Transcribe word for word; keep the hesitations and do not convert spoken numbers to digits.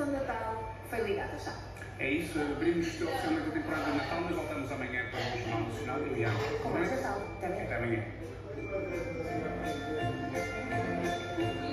de Natal foi ligada já. É isso, abrimos oficialmente a temporada de Natal, mas voltamos amanhã para o Jornal Nacional e o Ian. Com mais Natal. Até amanhã. Até amanhã.